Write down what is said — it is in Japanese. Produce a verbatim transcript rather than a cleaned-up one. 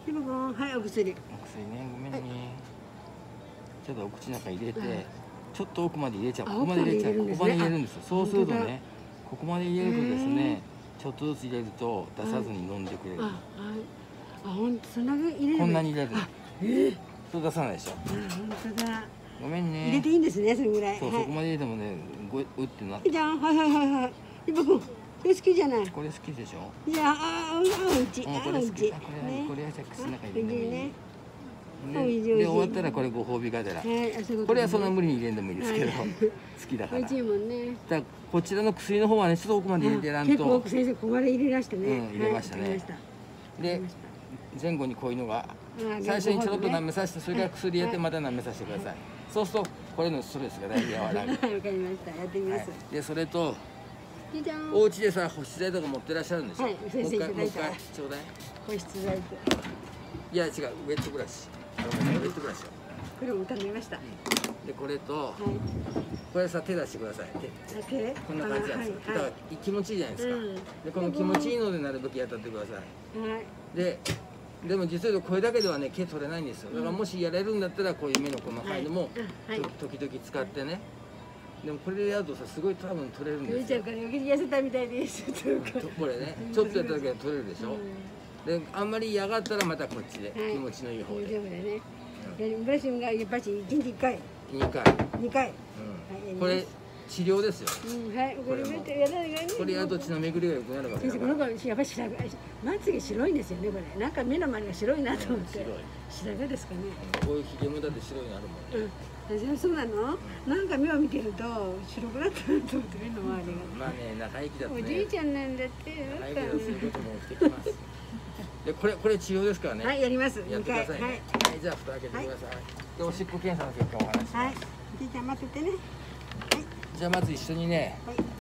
リボン、はい、お薬。 お薬ね、ごめんね。ちょっとお口の中に入れて、ちょっと奥まで入れちゃう。ここまで入れちゃう。ここまで入れるんですよ。そうするとね、ここまで入れるとですね、ちょっとずつ入れると出さずに飲んでくれる。 あ、本当そんなに入れる。 こんなに入れる。ええ。そう出さないでしょ。 本当だ。 ごめんね。 入れていいんですね、それぐらい。 そう、そこまで入れてもね、ごうってなって。 じゃん、はいはいはいはい。リボン、これ好きじゃない。 これ好きでしょ。 じゃあ、あ、うんち、あ、 これ好き。 うんち。 これ、これはじゃ口の中に入れね。 で、終わったらこれご褒美がてら。これはそんな無理に入れんでもいいですけど、好きだから。 美味しいもんね。 だこちらの薬の方はね、ちょっと奥まで入れてやらんと。 結構先生ここまで入れましたね。 うん、入れましたね。で、前後にこういうのが最初にちょろっと舐めさせて、それから薬入れてまた舐めさせてください。そうするとこれのストレスがだいぶ和らぐ。わかりました。 やってみます。 で、それとお家でさ、保湿剤とか持ってらっしゃるんでしょ。はい、先生いただいた。ちょうだい。 保湿剤と。 いや違う、ウェットブラシ。ウェットブラシ。 これも頼みました。 で、これとこれさ、手出してください。手。こんな感じなんですよ。だから気持ちいいじゃないですか。で、この気持ちいいのでなるべくやってってください。はい。で、でも実はこれだけではね、毛取れないんですよ。だからもしやれるんだったらこういう目の細かいのも時々使ってね。でもこれでやるとさ、すごい多分取れるんですよ。 痩せたみたいです。 これね、ちょっとやっただけで取れるでしょ。で、あんまり嫌がったらまたこっちで気持ちのいい方で。ブラッシングがやっぱり一日一回。 二回。 二回。 これ治療ですよ。 はい、これこれやると血の巡りが良くなるわけだから。 この子やっぱり白髪、まつげ白いんですよね、これ。なんか目の周りが白いなと思って。白髪ですかね。 こういうひげもだって白いのあるもんね。 うん、そうなの？なんか目を見てると白くなったなと思って目の周りが。 まあね、中生きだとね。 おじいちゃんなんだって。 中生きだとそういうことも起きてきます。で、これこれ治療ですからね。 はい、やります。 やってくださいね。はい、じゃあ蓋開けてください。で、おしっこ検査の結果お話しします。 はい、じいちゃん待っててね。はい。 じゃあまず一緒にね。